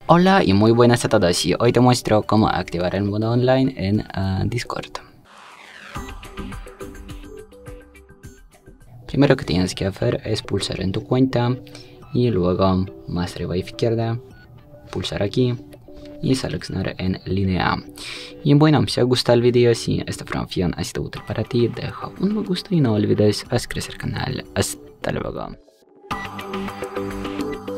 Hola y muy buenas a todos, y hoy te muestro cómo activar el modo online en Discord. Primero que tienes que hacer es pulsar en tu cuenta y luego más arriba a izquierda, pulsar aquí y seleccionar en línea. Y bueno, si te gusta el vídeo, si esta información ha sido útil para ti, deja un me gusta y no olvides hacer crecer el canal. Hasta luego.